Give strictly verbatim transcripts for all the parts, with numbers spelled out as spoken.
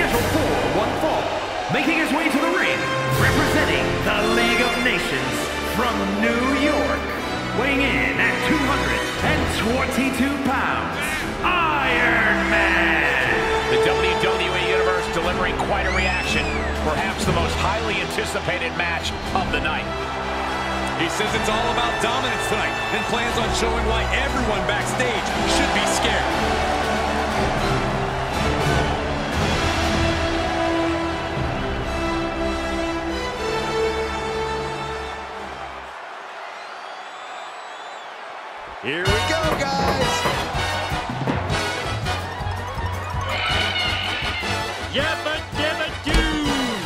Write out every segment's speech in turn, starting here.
scheduled for one fall, making his way to the ring, representing the League of Nations from New York, weighing in at two hundred twenty-two pounds, Iron Man! The W W E Universe delivering quite a reaction, perhaps the most highly anticipated match of the night. He says it's all about dominance tonight and plans on showing why everyone backstage should be scared. Here we go, guys. Yabba dabba doo.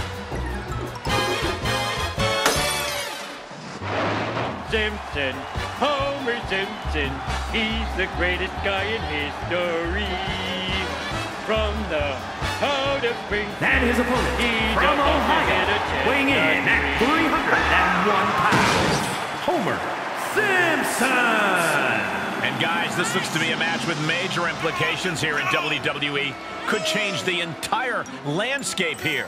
Simpson, Homer Simpson, he's the greatest guy in history. From the heart of Springfield. And his opponent from Ohio, weighing in at three hundred one pounds, Homer Simpson! And guys, this looks to be a match with major implications here in W W E. Could change the entire landscape here.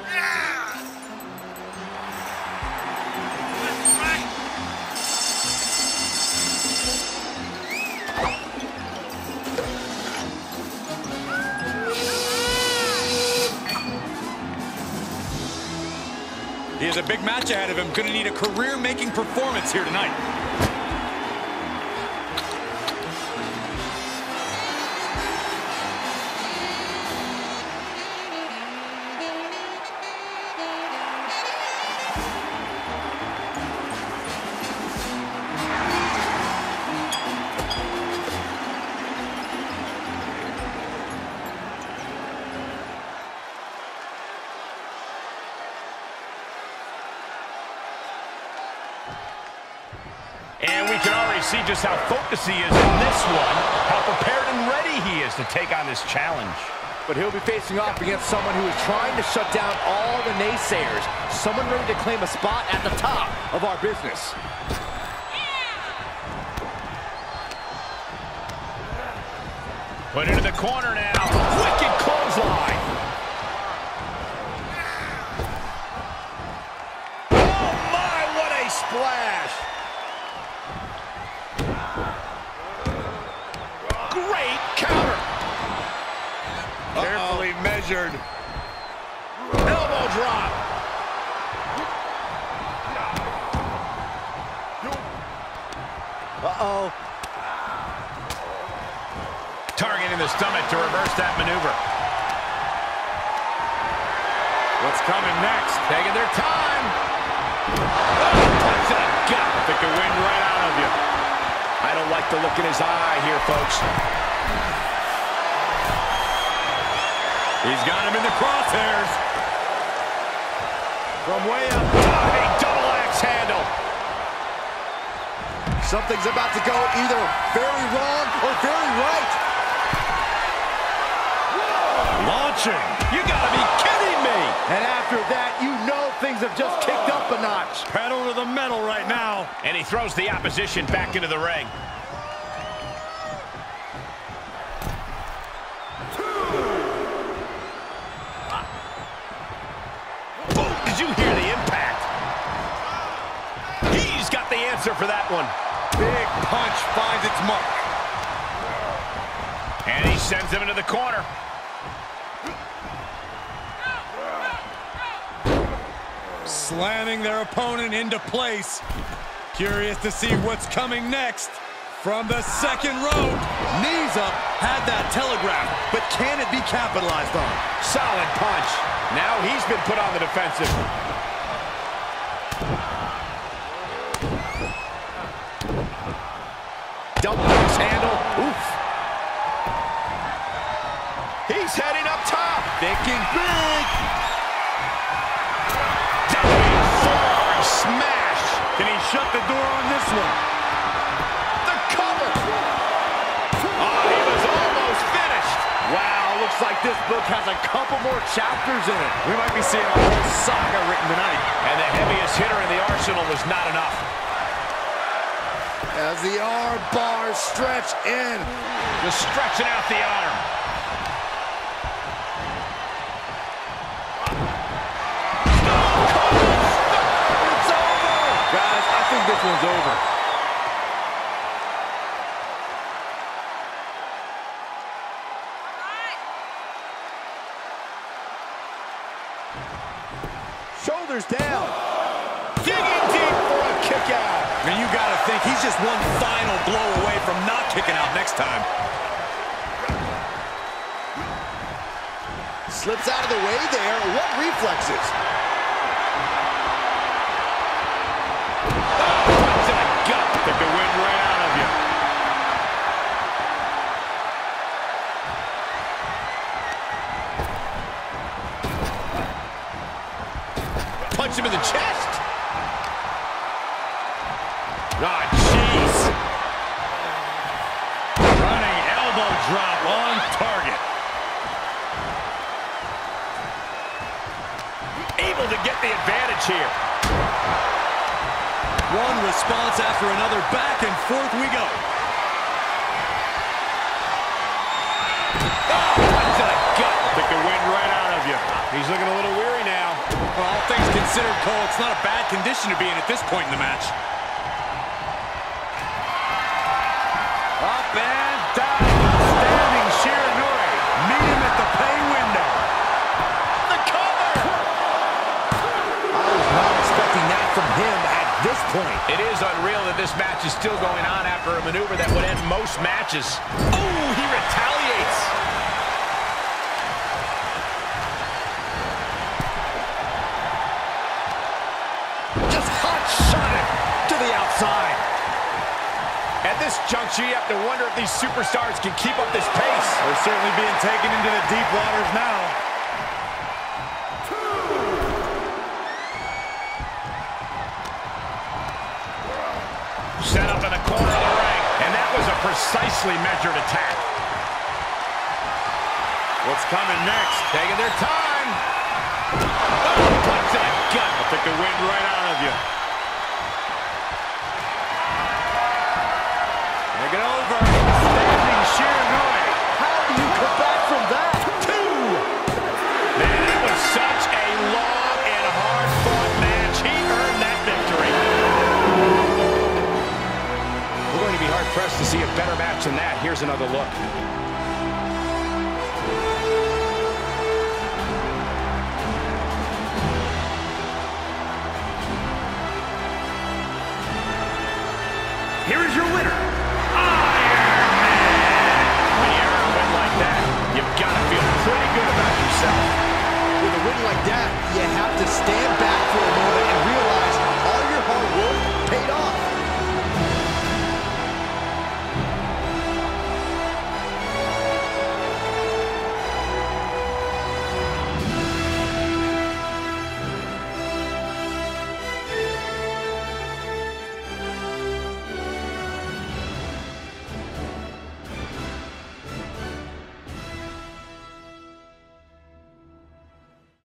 He has a big match ahead of him. Going to need a career-making performance here tonight. And we can already see just how focused he is in this one, how prepared and ready he is to take on this challenge. But he'll be facing off against someone who is trying to shut down all the naysayers, someone ready to claim a spot at the top of our business. Put into the corner now. Wicked clothesline. Oh my, what a splash. Great counter. Uh-oh. Carefully measured. Elbow drop. Uh-oh. Targeting the stomach to reverse that maneuver. What's coming next? Taking their time. Oh, punch to the gut. Took the wind right out of you. I don't like the look in his eye here, folks. He's got him in the crosshairs. From way up. Oh, a double axe handle. Something's about to go either very wrong or very right. Launching. You gotta be kidding me. And after that, you know things have just kicked up a notch. Pedal to the metal right now. And he throws the opposition back into the ring. Boom, did you hear the impact? He's got the answer for that one. Big punch finds its mark. And he sends him into the corner. Slamming their opponent into place. Curious to see what's coming next. From the second rope. Knees up, had that telegraphed, but can it be capitalized on? Solid punch. Now he's been put on the defensive. Double axe handle. Oof. He's heading up top. Thinking big. Diving forearm smash. Can he shut the door on this one? The cover. Oh, he was almost finished. Wow, looks like this book has a couple more chapters in it. We might be seeing a whole saga written tonight. And the heaviest hitter in the arsenal was not enough. As the arm bars stretch in. Just stretching out the arm. one's over. Shoulders down. Digging deep for a kick out. I mean, you got to think he's just one final blow away from not kicking out next time. Slips out of the way there. What reflexes? Oh, punch to the gut. Took the wind right out of you. Punch him in the chest. Ah, jeez. Running elbow drop on target. Able to get the advantage here. One response after another. Back and forth we go. Oh, punch to the gut. Took the wind right out of you. He's looking a little weary now. Well, all things considered, Cole, it's not a bad condition to be in at this point in the match. Up and down. Standing Shiranui. Meet him at the pay window. The cover. I was not expecting that from him at this point. It is unreal that this match is still going on after a maneuver that would end most matches. Oh, he retaliates. Just hot shot it to the outside. At this juncture, you have to wonder if these superstars can keep up this pace. They're certainly being taken into the deep waters now. Set up in the corner of the ring, and that was a precisely measured attack. What's coming next? Taking their time. Oh, punch to the gut. I'll take the wind right out of you. Make it over. Standing Shiranui. How do you come back from that? Two. Man, it was such a long and hard-fought match. He earned that victory. We're going to be hard-pressed to see a better match than that. Here's another look. Here is your winner, When you earn a win like that, you've got to feel pretty good about yourself. With a win like that, you have to stand back for a moment